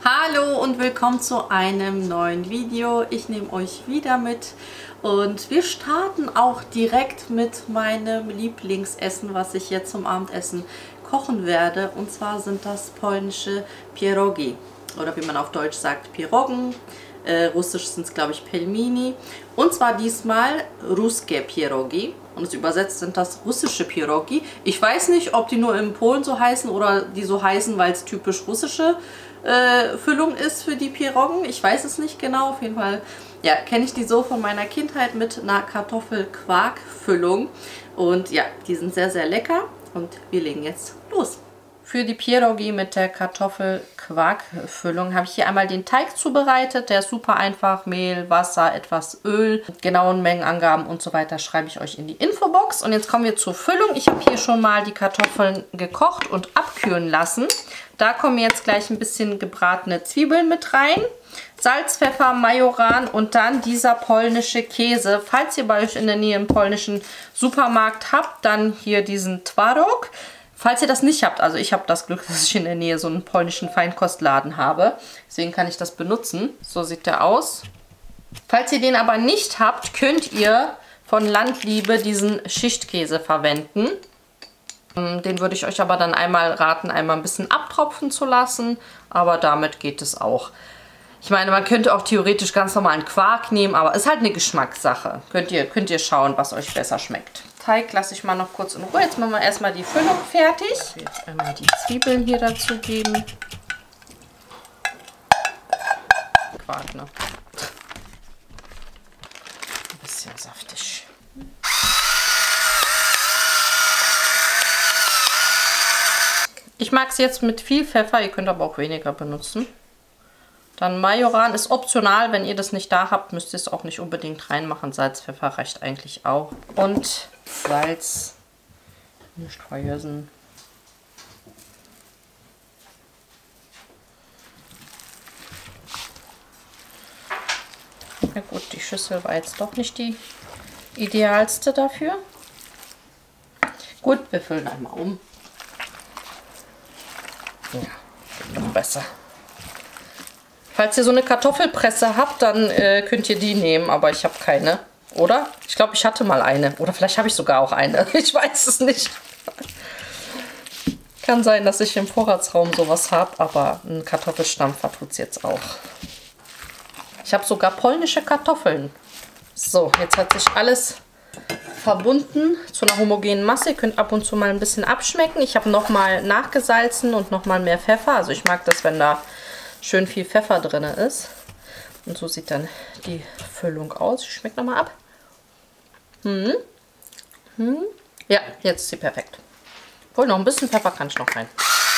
Hallo und willkommen zu einem neuen Video. Ich nehme euch wieder mit und wir starten auch direkt mit meinem Lieblingsessen, was ich jetzt zum Abendessen kochen werde. Und zwar sind das polnische Pierogi oder wie man auf Deutsch sagt Pierogen. Russisch sind es glaube ich Pelmeni. Und zwar diesmal Ruskie Pierogi. Und es übersetzt sind das russische Pierogi. Ich weiß nicht, ob die nur in Polen so heißen oder die so heißen, weil es typisch russische Füllung ist für die Pierogen. Ich weiß es nicht genau. Auf jeden Fall ja, kenne ich die so von meiner Kindheit mit einer Kartoffel-Quark-Füllung. Und ja, die sind sehr, sehr lecker. Und wir legen jetzt los. Für die Pierogi mit der Kartoffel-Quark-Füllung habe ich hier einmal den Teig zubereitet. Der ist super einfach. Mehl, Wasser, etwas Öl. Genauen Mengenangaben und so weiter schreibe ich euch in die Infobox. Und jetzt kommen wir zur Füllung. Ich habe hier schon mal die Kartoffeln gekocht und abkühlen lassen. Da kommen jetzt gleich ein bisschen gebratene Zwiebeln mit rein. Salz, Pfeffer, Majoran und dann dieser polnische Käse. Falls ihr bei euch in der Nähe einen polnischen Supermarkt habt, dann hier diesen Twaróg. Falls ihr das nicht habt, also ich habe das Glück, dass ich in der Nähe so einen polnischen Feinkostladen habe. Deswegen kann ich das benutzen. So sieht der aus. Falls ihr den aber nicht habt, könnt ihr von Landliebe diesen Schichtkäse verwenden. Den würde ich euch aber dann einmal raten, einmal ein bisschen abtropfen zu lassen. Aber damit geht es auch. Ich meine, man könnte auch theoretisch ganz normalen Quark nehmen, aber es ist halt eine Geschmackssache. Könnt ihr schauen, was euch besser schmeckt. Teig lasse ich mal noch kurz in Ruhe. Jetzt machen wir erstmal die Füllung fertig. Ich will jetzt einmal die Zwiebeln hier dazu geben. Quark, ne? Ein bisschen saftig. Ich mag es jetzt mit viel Pfeffer, ihr könnt aber auch weniger benutzen. Dann Majoran ist optional, wenn ihr das nicht da habt, müsst ihr es auch nicht unbedingt reinmachen. Salz, Pfeffer reicht eigentlich auch. Und Salz, nicht vergessen. Ja gut, die Schüssel war jetzt doch nicht die idealste dafür. Gut, wir füllen einmal um. Ja, noch besser. Falls ihr so eine Kartoffelpresse habt, dann könnt ihr die nehmen, aber ich habe keine. Oder? Ich glaube, ich hatte mal eine. Oder vielleicht habe ich sogar auch eine. Ich weiß es nicht. Kann sein, dass ich im Vorratsraum sowas habe, aber ein Kartoffelstampfer tut es jetzt auch. Ich habe sogar polnische Kartoffeln. So, jetzt hat sich alles verbunden zu einer homogenen Masse. Ihr könnt ab und zu mal ein bisschen abschmecken. Ich habe nochmal nachgesalzen und nochmal mehr Pfeffer. Also ich mag das, wenn da schön viel Pfeffer drin ist. Und so sieht dann die Füllung aus. Ich schmecke nochmal ab. Ja, jetzt ist sie perfekt. Obwohl, noch ein bisschen Pfeffer kann ich noch rein.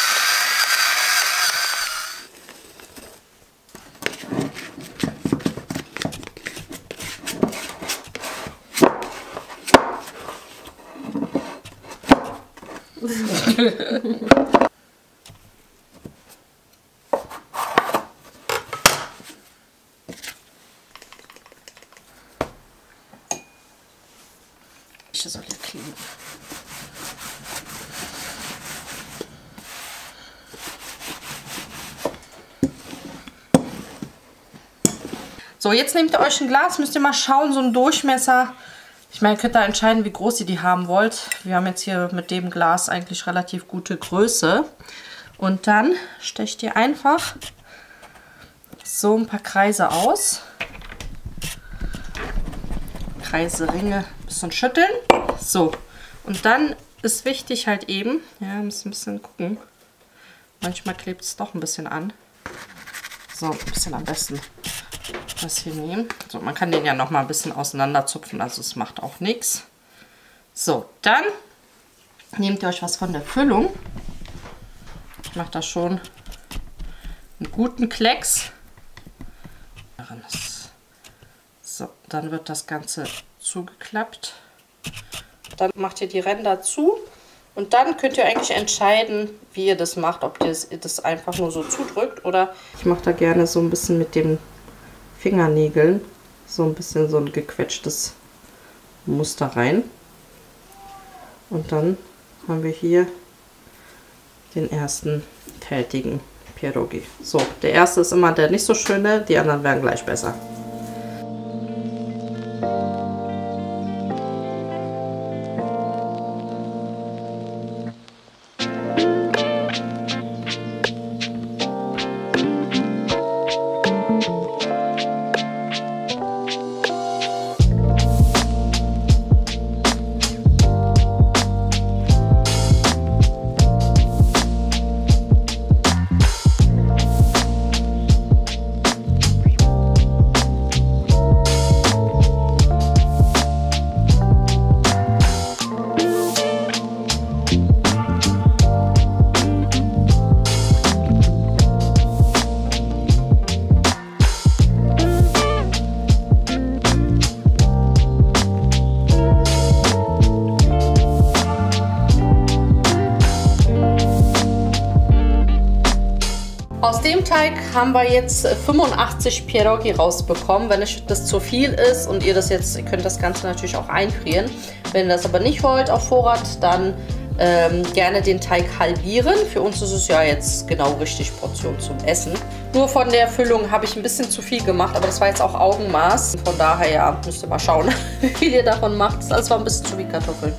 Ich soll hier kleben. So, jetzt nehmt ihr euch ein Glas, müsst ihr mal schauen, so ein Durchmesser. Ich meine, ihr könnt da entscheiden, wie groß ihr die haben wollt. Wir haben jetzt hier mit dem Glas eigentlich relativ gute Größe. Und dann stecht ihr einfach so ein paar Kreise aus. Kreise, Ringe, ein bisschen schütteln. So, und dann ist wichtig halt eben, ja, müsst ein bisschen gucken. Manchmal klebt es doch ein bisschen an. So, ein bisschen am besten das hier nehmen. So, man kann den ja noch mal ein bisschen auseinanderzupfen, also es macht auch nichts. So, dann nehmt ihr euch was von der Füllung. Ich mache da schon einen guten Klecks. So, dann wird das Ganze zugeklappt. Dann macht ihr die Ränder zu und dann könnt ihr eigentlich entscheiden, wie ihr das macht, ob ihr das einfach nur so zudrückt oder ich mache da gerne so ein bisschen mit den Fingernägeln so ein bisschen so ein gequetschtes Muster rein. Und dann haben wir hier den ersten fertigen Pierogi. So, der erste ist immer der nicht so schöne, die anderen werden gleich besser. Aus dem Teig haben wir jetzt 85 Pierogi rausbekommen. Wenn euch das zu viel ist und ihr könnt das Ganze natürlich auch einfrieren. Wenn ihr das aber nicht wollt auf Vorrat, dann gerne den Teig halbieren. Für uns ist es ja jetzt genau richtig Portion zum Essen. Nur von der Füllung habe ich ein bisschen zu viel gemacht, aber das war jetzt auch Augenmaß. Von daher ja, müsst ihr mal schauen, wie viel ihr davon macht. Das alles war ein bisschen zu viel Kartoffeln.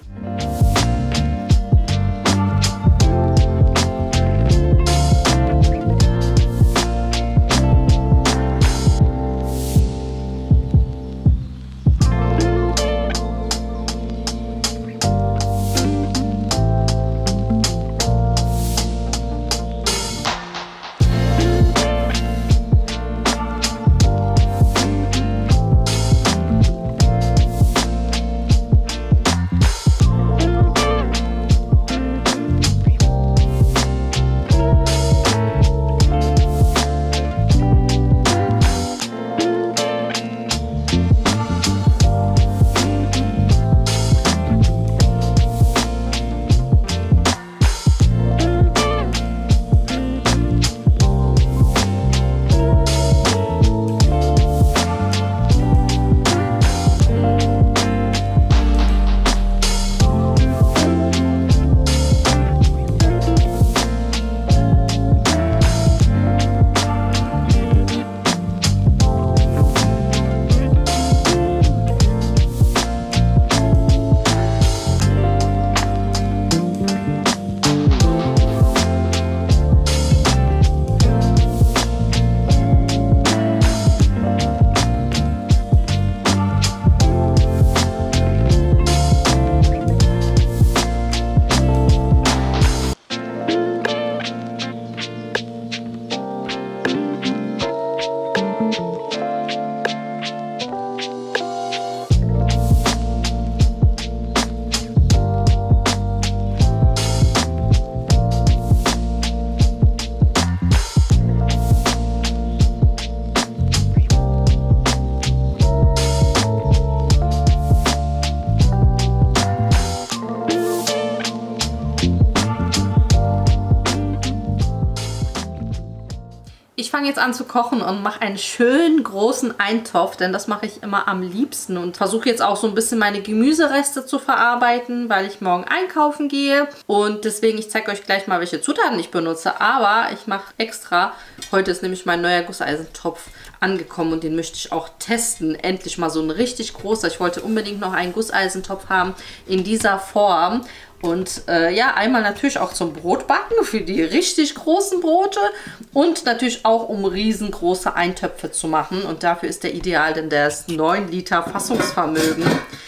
Ich fange jetzt an zu kochen und mache einen schönen großen Eintopf, denn das mache ich immer am liebsten und versuche jetzt auch so ein bisschen meine Gemüsereste zu verarbeiten, weil ich morgen einkaufen gehe und deswegen, ich zeige euch gleich mal, welche Zutaten ich benutze, aber ich mache extra, heute ist nämlich mein neuer Gusseisentopf angekommen und den möchte ich auch testen, endlich mal so ein richtig großer, ich wollte unbedingt noch einen Gusseisentopf haben in dieser Form. Und ja, einmal natürlich auch zum Brotbacken für die richtig großen Brote und natürlich auch um riesengroße Eintöpfe zu machen. Und dafür ist der ideal, denn der ist 9 Liter Fassungsvermögen.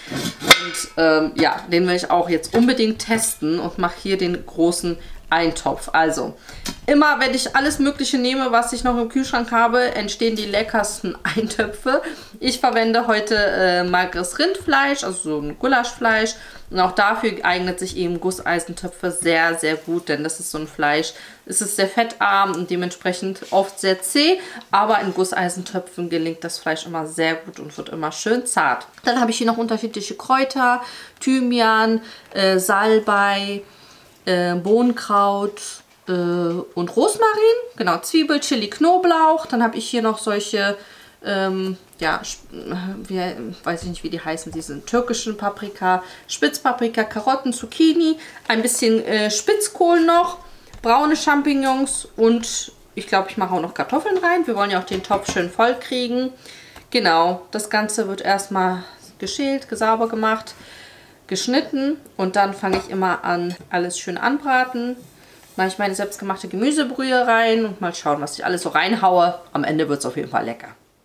Und ja, den will ich auch jetzt unbedingt testen und mache hier den großen Eintopf. Also, immer wenn ich alles Mögliche nehme, was ich noch im Kühlschrank habe, entstehen die leckersten Eintöpfe. Ich verwende heute mageres Rindfleisch, also so ein Gulaschfleisch. Und auch dafür eignet sich eben Gusseisentöpfe sehr, sehr gut, denn das ist so ein Fleisch. Es ist sehr fettarm und dementsprechend oft sehr zäh, aber in Gusseisentöpfen gelingt das Fleisch immer sehr gut und wird immer schön zart. Dann habe ich hier noch unterschiedliche Kräuter, Thymian, Salbei, Bohnenkraut und Rosmarin. Genau, Zwiebel, Chili, Knoblauch. Dann habe ich hier noch solche ja, weiß ich nicht, wie die heißen, diesen türkischen Paprika, Spitzpaprika, Karotten, Zucchini, ein bisschen Spitzkohl noch, braune Champignons und ich glaube, ich mache auch noch Kartoffeln rein. Wir wollen ja auch den Topf schön voll kriegen. Genau, das Ganze wird erstmal geschält, sauber gemacht, geschnitten und dann fange ich immer an, alles schön anbraten. Mache ich meine selbstgemachte Gemüsebrühe rein und mal schauen, was ich alles so reinhaue. Am Ende wird es auf jeden Fall lecker.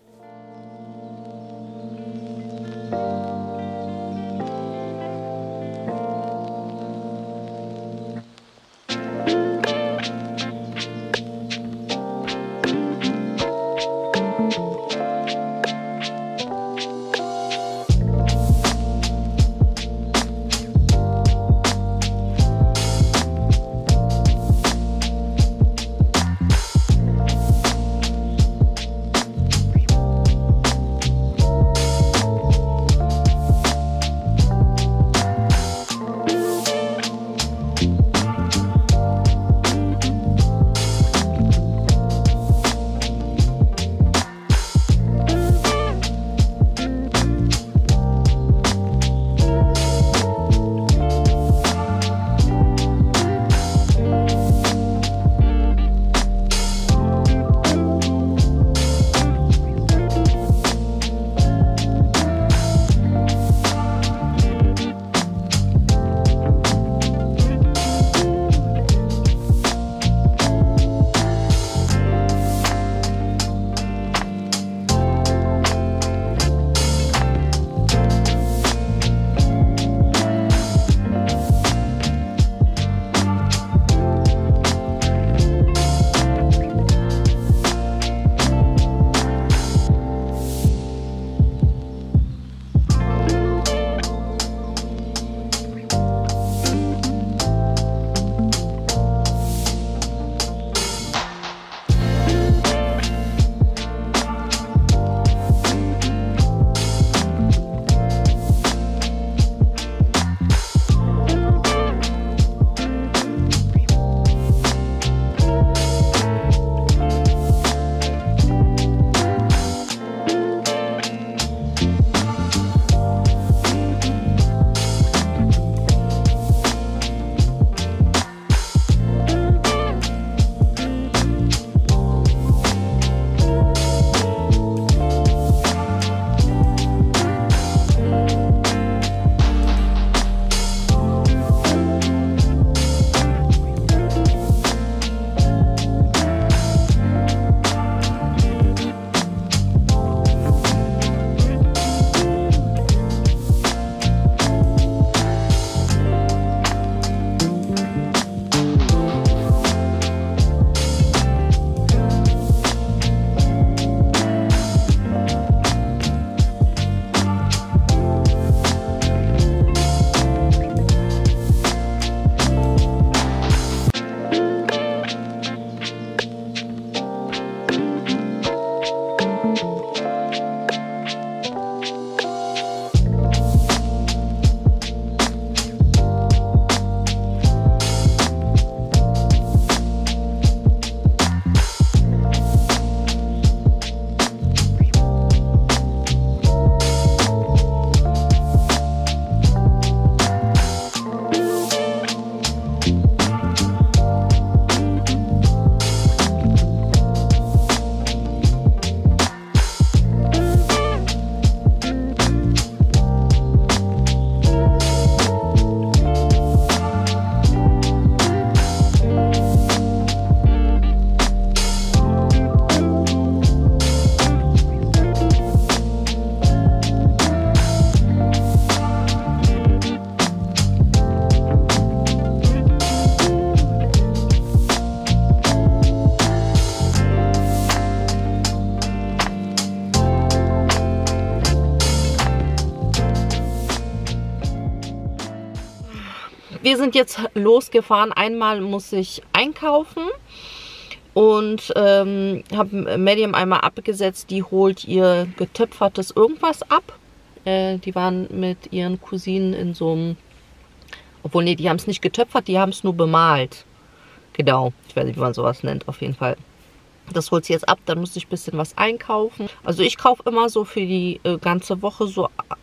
Wir sind jetzt losgefahren. Einmal muss ich einkaufen und habe Medium einmal abgesetzt. Die holt ihr getöpfertes irgendwas ab. Die waren mit ihren Cousinen in so einem... Obwohl, nee, die haben es nicht getöpfert, die haben es nur bemalt. Genau, ich weiß nicht, wie man sowas nennt, auf jeden Fall. Das holt sie jetzt ab, dann muss ich ein bisschen was einkaufen. Also ich kaufe immer so für die ganze Woche so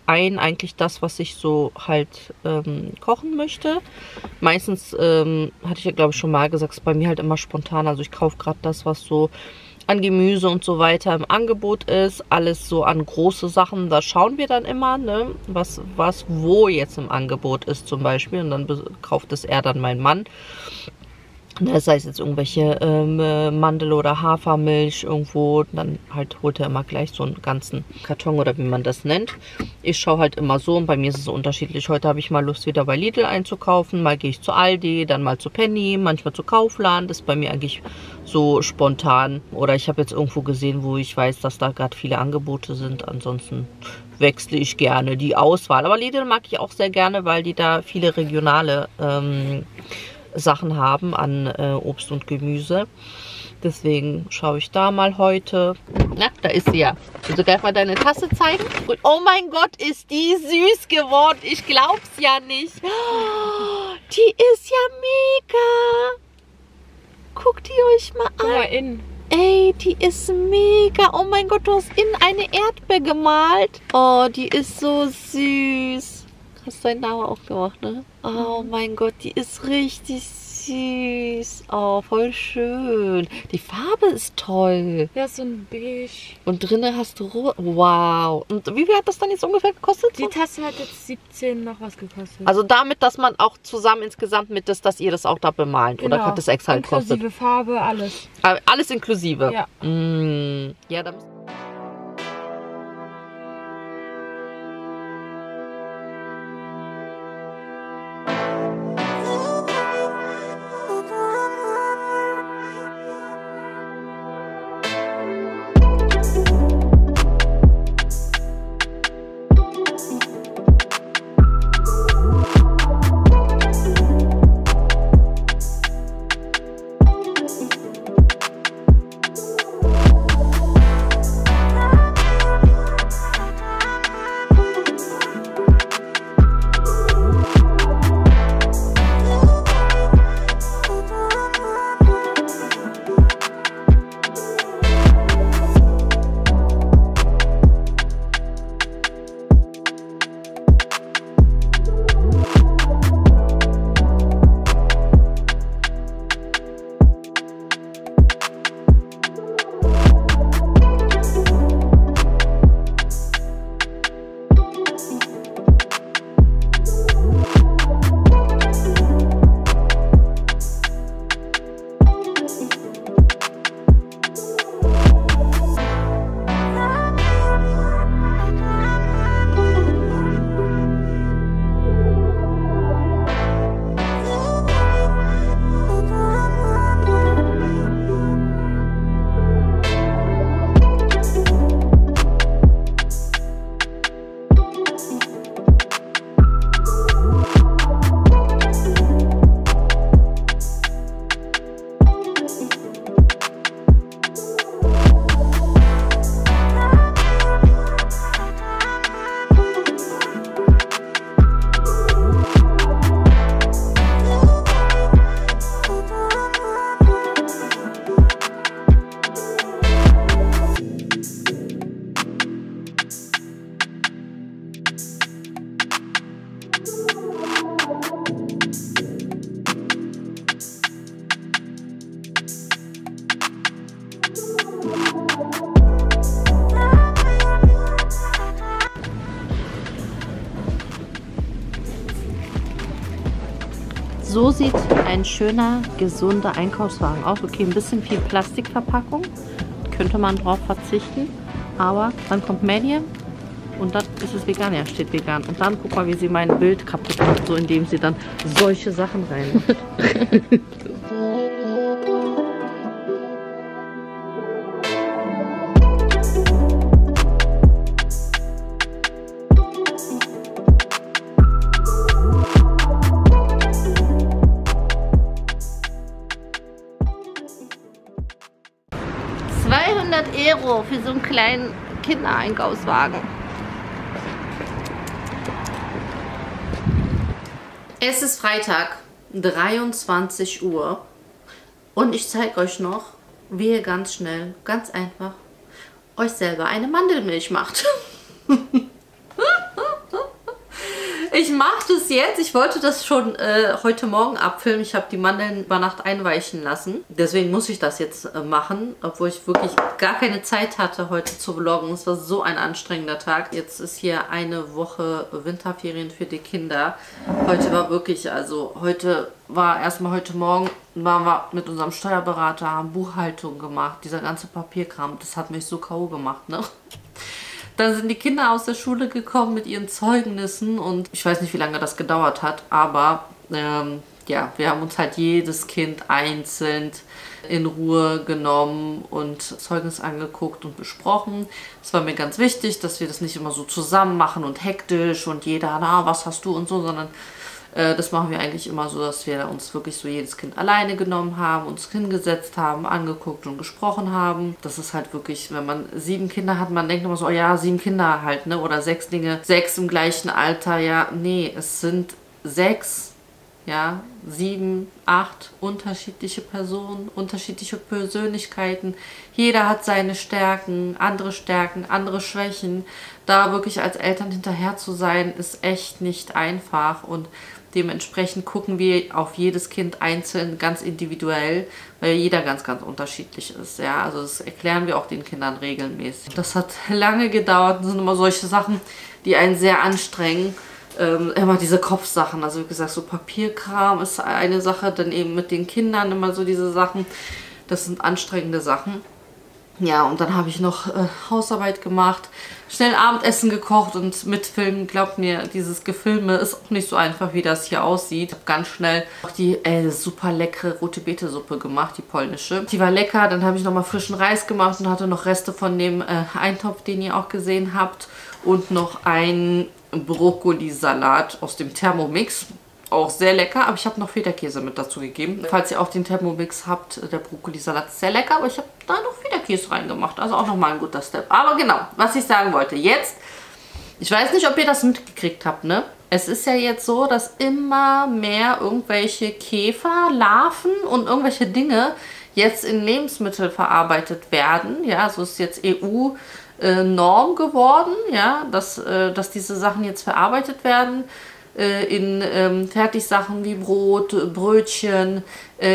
ein eigentlich das, was ich so halt kochen möchte. Meistens, hatte ich ja glaube ich schon mal gesagt, ist bei mir halt immer spontan. Also ich kaufe gerade das, was so an Gemüse und so weiter im Angebot ist. Alles so an große Sachen, da schauen wir dann immer, ne, was wo jetzt im Angebot ist zum Beispiel. Und dann kauft es eher dann mein Mann. Das heißt jetzt irgendwelche Mandel- oder Hafermilch irgendwo, dann halt holt er immer gleich so einen ganzen Karton oder wie man das nennt. Ich schaue halt immer so und bei mir ist es so unterschiedlich. Heute habe ich mal Lust wieder bei Lidl einzukaufen, mal gehe ich zu Aldi, dann mal zu Penny, manchmal zu Kaufland. Das ist bei mir eigentlich so spontan. Oder ich habe jetzt irgendwo gesehen, wo ich weiß, dass da gerade viele Angebote sind. Ansonsten wechsle ich gerne die Auswahl. Aber Lidl mag ich auch sehr gerne, weil die da viele regionale Sachen haben an Obst und Gemüse. Deswegen schaue ich da mal heute. Na, da ist sie ja. Willst du gleich mal deine Tasse zeigen? Oh mein Gott, ist die süß geworden. Ich glaub's ja nicht. Oh, die ist ja mega. Guckt die euch mal an. Guck mal in. Ey, die ist mega. Oh mein Gott, du hast innen eine Erdbeere gemalt. Oh, die ist so süß. Hast deinen Namen auch gemacht, ne? Oh mein Gott, die ist richtig süß. Oh, voll schön. Die Farbe ist toll. Ja, so ein Beige. Und drinnen hast du rot. Wow. Und wie viel hat das dann jetzt ungefähr gekostet? Die Tasse hat jetzt 17 noch was gekostet. Also damit, dass man auch zusammen insgesamt mit ist, dass ihr das auch da bemalt. Genau. Oder hat das extra gekostet? Inklusive Farbe, alles. Alles inklusive? Ja. Ja, dann... So sieht ein schöner, gesunder Einkaufswagen aus. Okay, ein bisschen viel Plastikverpackung. Könnte man drauf verzichten. Aber dann kommt Medium und dann ist es vegan. Ja, steht vegan. Und dann guck mal, wie sie mein Bild kaputt macht, so indem sie dann solche Sachen reinmacht. €200 für so einen kleinen Kindereinkaufswagen. Es ist Freitag, 23 Uhr und ich zeige euch noch, wie ihr ganz schnell, ganz einfach euch selber eine Mandelmilch macht. Ich mache das jetzt. Ich wollte das schon heute Morgen abfilmen. Ich habe die Mandeln über Nacht einweichen lassen. Deswegen muss ich das jetzt machen, obwohl ich wirklich gar keine Zeit hatte, heute zu vloggen. Es war so ein anstrengender Tag. Jetzt ist hier eine Woche Winterferien für die Kinder. Heute war wirklich, also heute Morgen waren wir mit unserem Steuerberater, haben Buchhaltung gemacht. Dieser ganze Papierkram, das hat mich so K.O. gemacht, ne? Dann sind die Kinder aus der Schule gekommen mit ihren Zeugnissen und ich weiß nicht, wie lange das gedauert hat, aber ja, wir haben uns halt jedes Kind einzeln in Ruhe genommen und Zeugnis angeguckt und besprochen. Es war mir ganz wichtig, dass wir das nicht immer so zusammen machen und hektisch und jeder, na, was hast du und so, sondern das machen wir eigentlich immer so, dass wir uns wirklich so jedes Kind alleine genommen haben, uns hingesetzt haben, angeguckt und gesprochen haben. Das ist halt wirklich, wenn man 7 Kinder hat, man denkt immer so, oh ja, 7 Kinder halt, ne? Oder 6 Dinge, 6 im gleichen Alter. Ja, nee, es sind 6, ja, 7, 8 unterschiedliche Personen, unterschiedliche Persönlichkeiten. Jeder hat seine Stärken, andere Schwächen. Da wirklich als Eltern hinterher zu sein, ist echt nicht einfach und dementsprechend gucken wir auf jedes Kind einzeln, ganz individuell, weil jeder ganz, ganz unterschiedlich ist. Ja, also das erklären wir auch den Kindern regelmäßig. Das hat lange gedauert. Das sind immer solche Sachen, die einen sehr anstrengen. Immer diese Kopfsachen, also wie gesagt, so Papierkram ist eine Sache, dann eben mit den Kindern immer so diese Sachen. Das sind anstrengende Sachen. Ja, und dann habe ich noch Hausarbeit gemacht, schnell Abendessen gekocht und mitfilmen. Glaubt mir, dieses Gefilme ist auch nicht so einfach, wie das hier aussieht. Ich habe ganz schnell auch die super leckere rote Beete-Suppe gemacht, die polnische. Die war lecker. Dann habe ich nochmal frischen Reis gemacht und hatte noch Reste von dem Eintopf, den ihr auch gesehen habt. Und noch einen Brokkolisalat aus dem Thermomix. Auch sehr lecker, aber ich habe noch Feta-Käse mit dazu gegeben. Falls ihr auch den Thermomix habt, der Brokkolisalat ist sehr lecker, aber ich habe da noch Feta-Käse reingemacht. Also auch nochmal ein guter Step. Aber genau, was ich sagen wollte. Jetzt, ich weiß nicht, ob ihr das mitgekriegt habt, ne? Es ist ja jetzt so, dass immer mehr irgendwelche Käfer, Larven und irgendwelche Dinge jetzt in Lebensmittel verarbeitet werden. Ja, so ist jetzt EU-Norm geworden, ja, dass diese Sachen jetzt verarbeitet werden. In Fertigsachen wie Brot, Brötchen,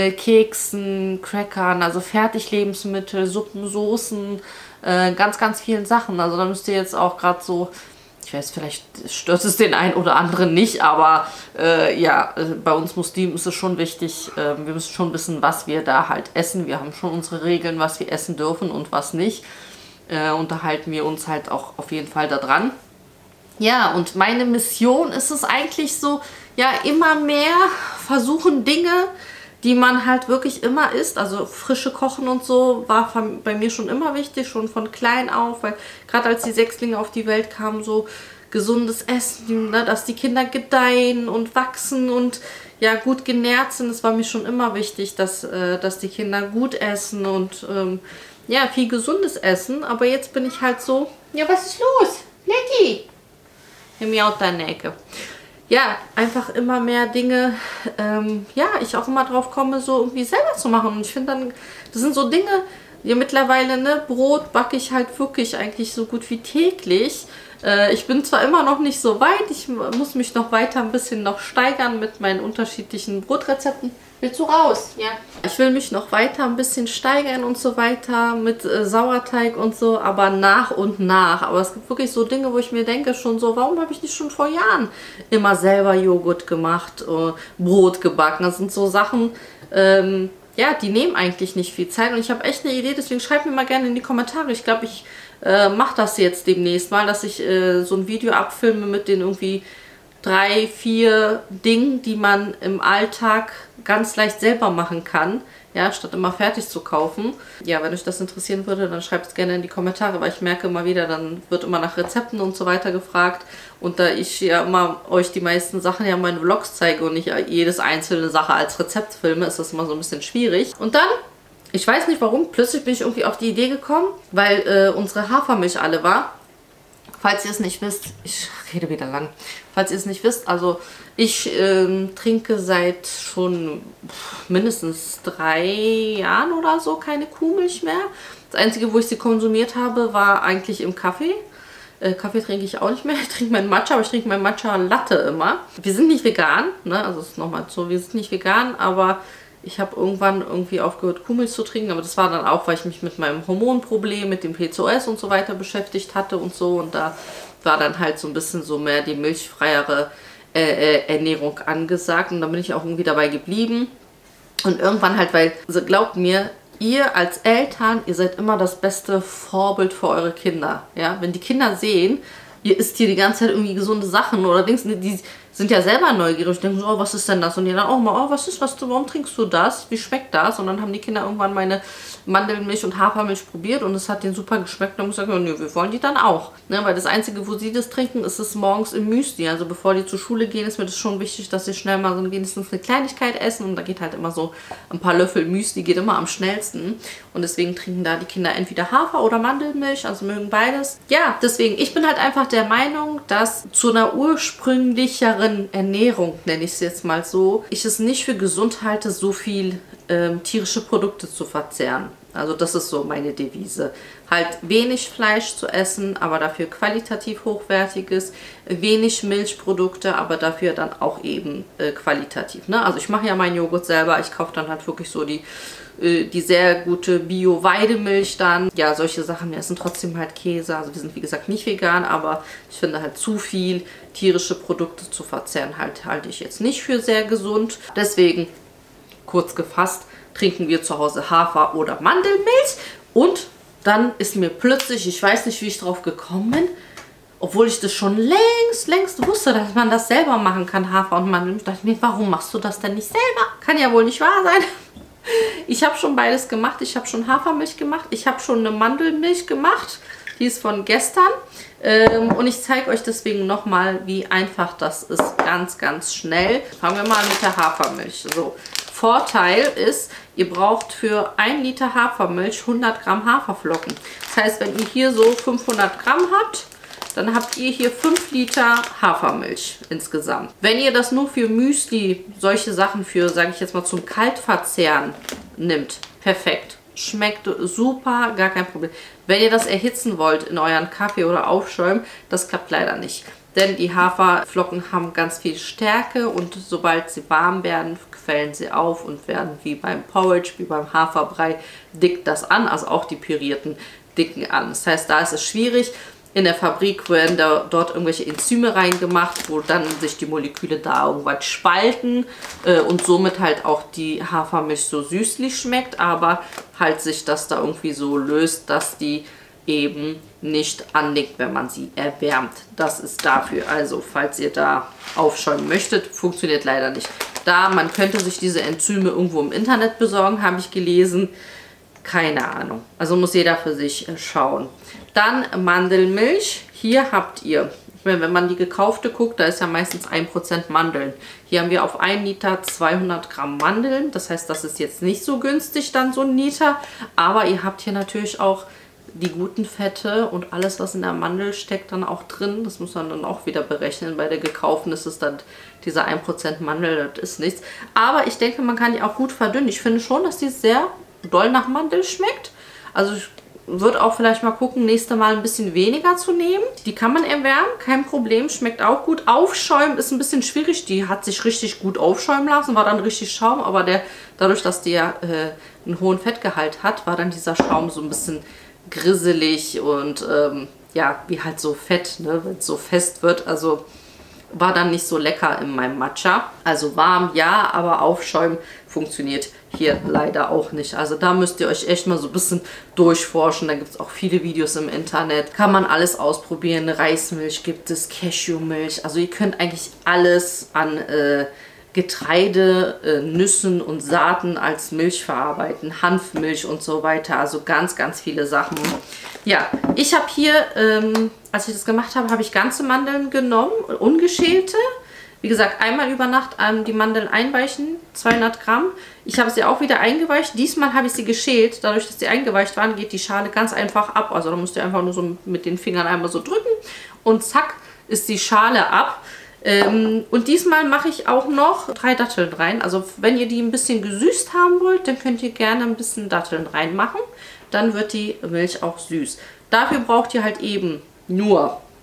Keksen, Crackern, also Fertiglebensmittel, Suppen, Soßen, ganz, ganz vielen Sachen. Also da müsst ihr jetzt auch gerade so, ich weiß, vielleicht stört es den einen oder anderen nicht, aber ja, bei uns Muslimen ist es schon wichtig, wir müssen schon wissen, was wir da halt essen. Wir haben schon unsere Regeln, was wir essen dürfen und was nicht. Und da halten wir uns halt auch auf jeden Fall da dran. Ja, und meine Mission ist es eigentlich so, ja, immer mehr versuchen Dinge, die man halt wirklich immer isst, also frische Kochen und so, war bei mir schon immer wichtig, schon von klein auf, weil gerade als die Sechslinge auf die Welt kamen, so gesundes Essen, ne, dass die Kinder gedeihen und wachsen und ja, gut genährt sind, das war mir schon immer wichtig, dass die Kinder gut essen und ja, viel gesundes Essen, aber jetzt bin ich halt so, ja, was ist los? Lecky! Hier miaut da in der Ecke. Ja, einfach immer mehr Dinge, ja, ich auch immer drauf komme, so irgendwie selber zu machen. Und ich finde dann, das sind so Dinge, ja, mittlerweile, ne, Brot backe ich halt wirklich eigentlich so gut wie täglich. Ich bin zwar immer noch nicht so weit, ich muss mich noch weiter ein bisschen noch steigern mit meinen unterschiedlichen Brotrezepten. Willst du raus? Ja. Ich will mich noch weiter ein bisschen steigern und so weiter mit Sauerteig und so, aber nach und nach. Aber es gibt wirklich so Dinge, wo ich mir denke schon so, warum habe ich nicht schon vor Jahren immer selber Joghurt gemacht, Brot gebacken? Das sind so Sachen, ja, die nehmen eigentlich nicht viel Zeit. Und ich habe echt eine Idee, deswegen schreibt mir mal gerne in die Kommentare. Ich glaube, ich mache das jetzt demnächst mal, dass ich so ein Video abfilme mit den irgendwie 3, 4 Dingen, die man im Alltag ganz leicht selber machen kann, ja, statt immer fertig zu kaufen. Ja, wenn euch das interessieren würde, dann schreibt es gerne in die Kommentare, weil ich merke immer wieder, dann wird immer nach Rezepten und so weiter gefragt. Und da ich ja immer euch die meisten Sachen ja in meinen Vlogs zeige und nicht jedes einzelne Sache als Rezept filme, ist das immer so ein bisschen schwierig. Und dann, ich weiß nicht warum, plötzlich bin ich irgendwie auf die Idee gekommen, weil unsere Hafermilch alle war. Falls ihr es nicht wisst, ich rede wieder lang. Falls ihr es nicht wisst, also ich trinke seit schon mindestens 3 Jahren oder so keine Kuhmilch mehr. Das Einzige, wo ich sie konsumiert habe, war eigentlich im Kaffee. Kaffee trinke ich auch nicht mehr. Ich trinke meinen Matcha, aber ich trinke meinen Matcha Latte immer. Wir sind nicht vegan, ne? Also es ist nochmal so, wir sind nicht vegan, aber ich habe irgendwann irgendwie aufgehört, Kuhmilch zu trinken. Aber das war dann auch, weil ich mich mit meinem Hormonproblem, mit dem PCOS und so weiter beschäftigt hatte und so. Und da war dann halt so ein bisschen so mehr die milchfreiere Ernährung angesagt. Und dann bin ich auch irgendwie dabei geblieben. Und irgendwann halt, weil, also glaubt mir, ihr als Eltern, ihr seid immer das beste Vorbild für eure Kinder. Ja? Wenn die Kinder sehen, ihr isst hier die ganze Zeit irgendwie gesunde Sachen oder Dings, die sind ja selber neugierig und denken so, oh, was ist denn das? Und die dann auch mal, oh, warum trinkst du das? Wie schmeckt das? Und dann haben die Kinder irgendwann meine Mandelmilch und Hafermilch probiert und es hat denen super geschmeckt. Und dann haben sie gesagt, nö, wir wollen die dann auch. Ne? Weil das Einzige, wo sie das trinken, ist es morgens im Müsli. Also bevor die zur Schule gehen, ist mir das schon wichtig, dass sie schnell mal so wenigstens eine Kleinigkeit essen. Und da geht halt immer so ein paar Löffel Müsli, geht immer am schnellsten. Und deswegen trinken da die Kinder entweder Hafer oder Mandelmilch, also mögen beides. Ja, deswegen, ich bin halt einfach der Meinung, dass zu einer ursprünglicheren Ernährung, nenne ich es jetzt mal so, ich es nicht für gesund halte, so viel tierische Produkte zu verzehren. Also das ist so meine Devise. Halt wenig Fleisch zu essen, aber dafür qualitativ hochwertiges, wenig Milchprodukte, aber dafür dann auch eben qualitativ. Ne? Also ich mache ja meinen Joghurt selber, ich kaufe dann halt wirklich so die sehr gute Bio-Weidemilch dann. Ja, solche Sachen. Wir essen trotzdem halt Käse. Also wir sind wie gesagt nicht vegan, aber ich finde halt zu viel tierische Produkte zu verzehren halte ich jetzt nicht für sehr gesund. Deswegen, kurz gefasst, trinken wir zu Hause Hafer- oder Mandelmilch. Und dann ist mir plötzlich, ich weiß nicht, wie ich drauf gekommen bin, obwohl ich das schon längst wusste, dass man das selber machen kann, Hafer und Mandelmilch, dachte ich mir, warum machst du das denn nicht selber? Kann ja wohl nicht wahr sein. Ich habe schon beides gemacht. Ich habe schon Hafermilch gemacht. Ich habe schon eine Mandelmilch gemacht. Die ist von gestern. Und ich zeige euch deswegen nochmal, wie einfach das ist. Ganz schnell. Fangen wir mal mit der Hafermilch. So, Vorteil ist, ihr braucht für 1 Liter Hafermilch 100 Gramm Haferflocken. Das heißt, wenn ihr hier so 500 Gramm habt, dann habt ihr hier 5 Liter Hafermilch insgesamt. Wenn ihr das nur für Müsli, solche Sachen für, sage ich jetzt mal, zum Kaltverzehren nimmt, perfekt. Schmeckt super, gar kein Problem. Wenn ihr das erhitzen wollt in euren Kaffee oder aufschäumen, das klappt leider nicht. Denn die Haferflocken haben ganz viel Stärke und sobald sie warm werden, quellen sie auf und werden wie beim Porridge, wie beim Haferbrei, dickt das an. Also auch die pürierten dicken an. Das heißt, da ist es schwierig. In der Fabrik werden dort irgendwelche Enzyme reingemacht, wo dann sich die Moleküle da irgendwas spalten und somit halt auch die Hafermilch so süßlich schmeckt, aber halt sich das da irgendwie so löst, dass die eben nicht anliegt, wenn man sie erwärmt. Das ist dafür. Also, falls ihr da aufschäumen möchtet, funktioniert leider nicht. Man könnte sich diese Enzyme irgendwo im Internet besorgen, habe ich gelesen. Keine Ahnung. Also muss jeder für sich schauen. Dann Mandelmilch. Hier habt ihr, wenn man die gekaufte guckt, da ist ja meistens 1% Mandeln. Hier haben wir auf 1 Liter 200 Gramm Mandeln. Das heißt, das ist jetzt nicht so günstig dann so ein Liter. Aber ihr habt hier natürlich auch die guten Fette und alles, was in der Mandel steckt, dann auch drin. Das muss man dann auch wieder berechnen. Bei der gekauften ist es dann dieser 1% Mandel, das ist nichts. Aber ich denke, man kann die auch gut verdünnen. Ich finde schon, dass die sehr doll nach Mandel schmeckt. Also ich würde auch vielleicht mal gucken, nächstes Mal ein bisschen weniger zu nehmen. Die kann man erwärmen, kein Problem, schmeckt auch gut. Aufschäumen ist ein bisschen schwierig. Die hat sich richtig gut aufschäumen lassen, war dann richtig Schaum, aber dadurch, dass die ja einen hohen Fettgehalt hat, war dann dieser Schaum so ein bisschen grisselig und ja, wie halt so Fett, ne, wenn es so fest wird. Also war dann nicht so lecker in meinem Matcha. Also warm, ja, aber aufschäumen funktioniert hier leider auch nicht. Also da müsst ihr euch echt mal so ein bisschen durchforschen. Da gibt es auch viele Videos im Internet. Kann man alles ausprobieren. Reismilch gibt es, Cashewmilch. Also ihr könnt eigentlich alles an Getreide, Nüssen und Saaten als Milch verarbeiten. Hanfmilch und so weiter. Also ganz viele Sachen. Ja, ich habe hier, als ich das gemacht habe, habe ich ganze Mandeln genommen, ungeschälte. Wie gesagt, einmal über Nacht die Mandeln einweichen, 200 Gramm. Ich habe sie auch wieder eingeweicht. Diesmal habe ich sie geschält. Dadurch, dass sie eingeweicht waren, geht die Schale ganz einfach ab. Also da müsst ihr einfach nur so mit den Fingern einmal so drücken und zack ist die Schale ab. Und diesmal mache ich auch noch 3 Datteln rein. Also wenn ihr die ein bisschen gesüßt haben wollt, dann könnt ihr gerne ein bisschen Datteln reinmachen. Dann wird die Milch auch süß. Dafür braucht ihr halt eben nur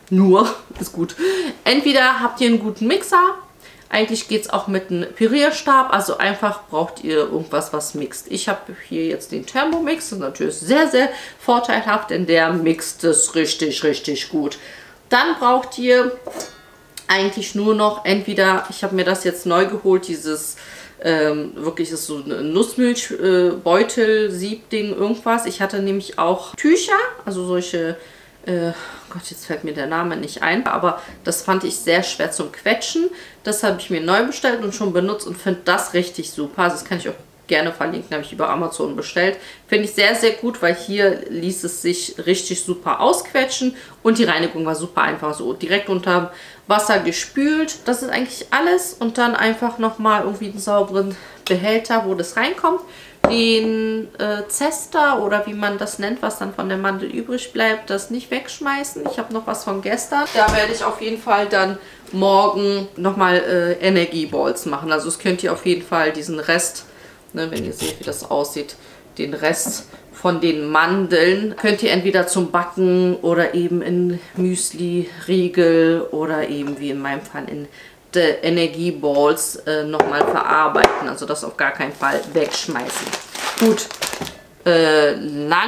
nur, ist gut. Entweder habt ihr einen guten Mixer, eigentlich geht es auch mit einem Pürierstab, also einfach braucht ihr irgendwas, was mixt. Ich habe hier jetzt den Thermomix, das ist natürlich sehr, sehr vorteilhaft, denn der mixt es richtig, richtig gut. Dann braucht ihr eigentlich nur noch entweder, ich habe mir das jetzt neu geholt, dieses wirklich ist so ein Nussmilchbeutel, Siebding, irgendwas. Ich hatte nämlich auch Tücher, also solche, Gott, jetzt fällt mir der Name nicht ein, aber das fand ich sehr schwer zum Quetschen. Das habe ich mir neu bestellt und schon benutzt und finde das richtig super. Also das kann ich auch gerne verlinken, habe ich über Amazon bestellt. Finde ich sehr, sehr gut, weil hier ließ es sich richtig super ausquetschen und die Reinigung war super einfach, so direkt unter Wasser gespült. Das ist eigentlich alles und dann einfach nochmal irgendwie einen sauberen Behälter, wo das reinkommt. Den Zester oder wie man das nennt, was dann von der Mandel übrig bleibt, das nicht wegschmeißen. Ich habe noch was von gestern. Da werde ich auf jeden Fall dann morgen nochmal Energieballs machen. Also es könnt ihr auf jeden Fall diesen Rest, ne, wenn ihr seht, wie das aussieht, den Rest von den Mandeln könnt ihr entweder zum Backen oder eben in Müsli, Riegel oder eben wie in meinem Fall in Energieballs nochmal verarbeiten. Also das auf gar keinen Fall wegschmeißen. Gut, sehr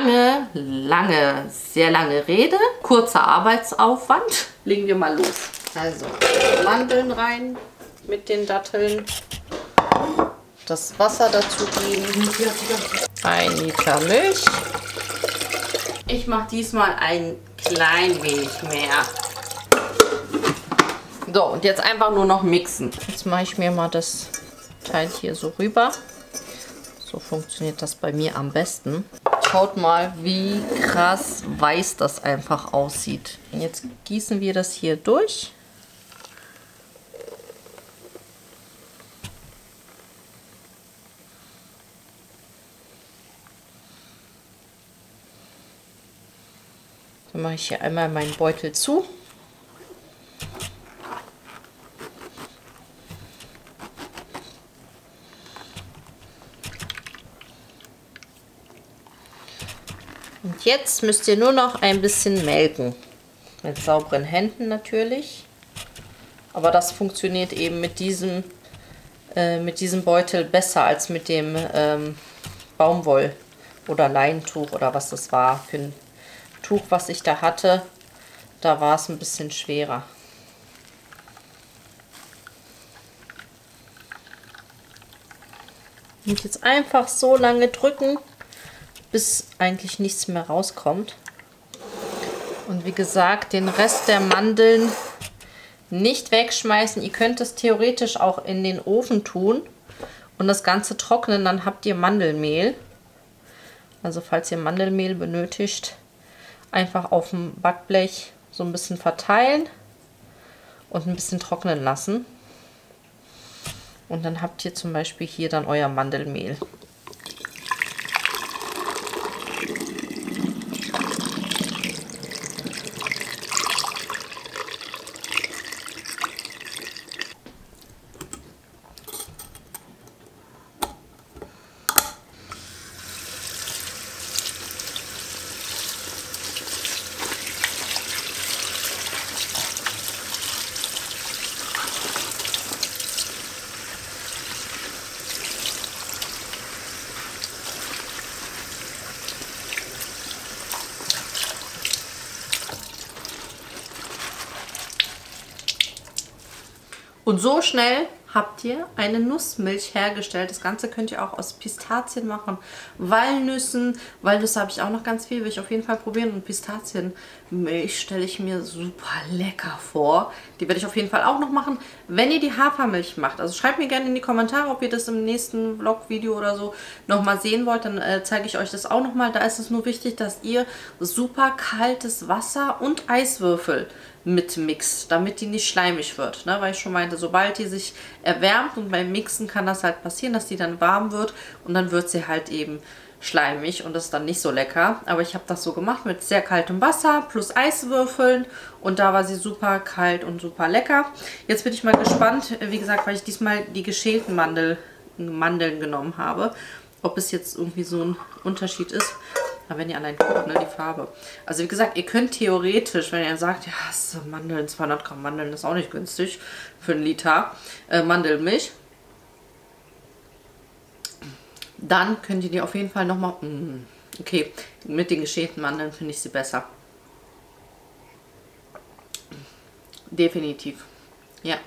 lange Rede. Kurzer Arbeitsaufwand. Legen wir mal los. Also Mandeln rein mit den Datteln. Das Wasser dazu geben. 1 Liter Milch. Ich mache diesmal ein klein wenig mehr. So, und jetzt einfach nur noch mixen. Jetzt mache ich mir mal das Teil hier so rüber. So funktioniert das bei mir am besten. Schaut mal, wie krass weiß das einfach aussieht. Und jetzt gießen wir das hier durch. Dann mache ich hier einmal meinen Beutel zu. Und jetzt müsst ihr nur noch ein bisschen melken. Mit sauberen Händen natürlich. Aber das funktioniert eben mit diesem Beutel besser als mit dem Baumwoll- oder Leintuch oder was das war. Für ein Tuch, was ich da hatte, da war es ein bisschen schwerer. Und jetzt einfach so lange drücken, bis eigentlich nichts mehr rauskommt. Und wie gesagt, den Rest der Mandeln nicht wegschmeißen. Ihr könnt es theoretisch auch in den Ofen tun und das Ganze trocknen, dann habt ihr Mandelmehl. Also falls ihr Mandelmehl benötigt, einfach auf dem Backblech so ein bisschen verteilen und ein bisschen trocknen lassen. Und dann habt ihr zum Beispiel hier dann euer Mandelmehl. Und so schnell habt ihr eine Nussmilch hergestellt. Das Ganze könnt ihr auch aus Pistazien machen, Walnüssen. Walnüsse habe ich auch noch ganz viel, will ich auf jeden Fall probieren. Und Pistazienmilch stelle ich mir super lecker vor. Die werde ich auf jeden Fall auch noch machen, wenn ihr die Hafermilch macht. Also schreibt mir gerne in die Kommentare, ob ihr das im nächsten Vlog-Video oder so nochmal sehen wollt. Dann zeige ich euch das auch nochmal. Da ist es nur wichtig, dass ihr super kaltes Wasser und Eiswürfel mitmixt, damit die nicht schleimig wird. Ne? Weil ich schon meinte, sobald die sich erwärmt und beim Mixen kann das halt passieren, dass die dann warm wird und dann wird sie halt eben schleimig und das ist dann nicht so lecker. Aber ich habe das so gemacht mit sehr kaltem Wasser plus Eiswürfeln und da war sie super kalt und super lecker. Jetzt bin ich mal gespannt, wie gesagt, weil ich diesmal die geschälten Mandeln genommen habe, ob es jetzt irgendwie so ein Unterschied ist. Aber wenn ihr allein guckt, ne, die Farbe. Also wie gesagt, ihr könnt theoretisch, wenn ihr sagt, ja, Mandeln, 200 Gramm Mandeln ist auch nicht günstig für einen Liter Mandelmilch, dann könnt ihr die auf jeden Fall nochmal... Okay, mit den geschälten Mandeln finde ich sie besser. Definitiv. Ja.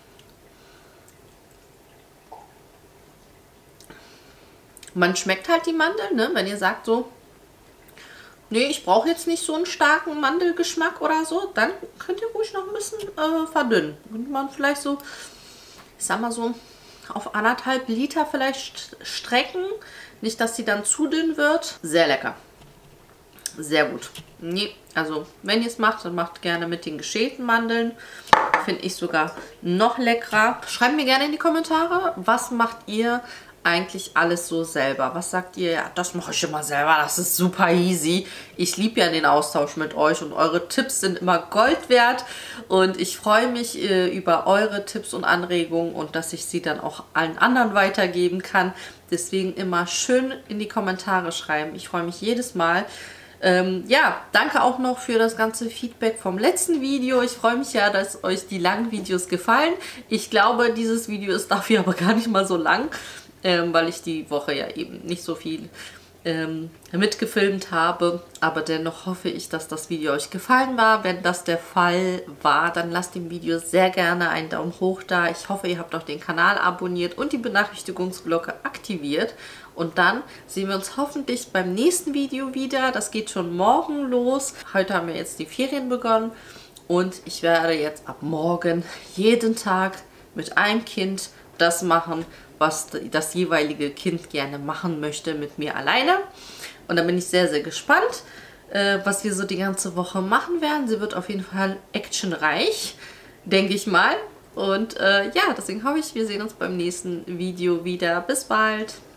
Man schmeckt halt die Mandeln, ne? Wenn ihr sagt so, nee, ich brauche jetzt nicht so einen starken Mandelgeschmack oder so, dann könnt ihr ruhig noch ein bisschen verdünnen. Und man vielleicht so, ich sag mal so, auf 1,5 Liter vielleicht strecken. Nicht, dass sie dann zu dünn wird. Sehr lecker. Sehr gut. Nee, also wenn ihr es macht, dann macht gerne mit den geschälten Mandeln. Finde ich sogar noch leckerer. Schreibt mir gerne in die Kommentare, was macht ihr eigentlich alles so selber? Was sagt ihr? Ja, das mache ich immer selber. Das ist super easy. Ich liebe ja den Austausch mit euch und eure Tipps sind immer Gold wert. Und ich freue mich über eure Tipps und Anregungen und dass ich sie dann auch allen anderen weitergeben kann. Deswegen immer schön in die Kommentare schreiben. Ich freue mich jedes Mal. Ja, danke auch noch für das ganze Feedback vom letzten Video. Ich freue mich ja, dass euch die langen Videos gefallen. Ich glaube, dieses Video ist dafür aber gar nicht mal so lang, weil ich die Woche ja eben nicht so viel mitgefilmt habe. Aber dennoch hoffe ich, dass das Video euch gefallen war. Wenn das der Fall war, dann lasst dem Video sehr gerne einen Daumen hoch da. Ich hoffe, ihr habt auch den Kanal abonniert und die Benachrichtigungsglocke aktiviert. Und dann sehen wir uns hoffentlich beim nächsten Video wieder. Das geht schon morgen los. Heute haben wir jetzt die Ferien begonnen. Und ich werde jetzt ab morgen jeden Tag mit einem Kind das machen, was das jeweilige Kind gerne machen möchte mit mir alleine. Und da bin ich sehr, sehr gespannt, was wir so die ganze Woche machen werden. Sie wird auf jeden Fall actionreich, denke ich mal. Und ja, deswegen hoffe ich, wir sehen uns beim nächsten Video wieder. Bis bald!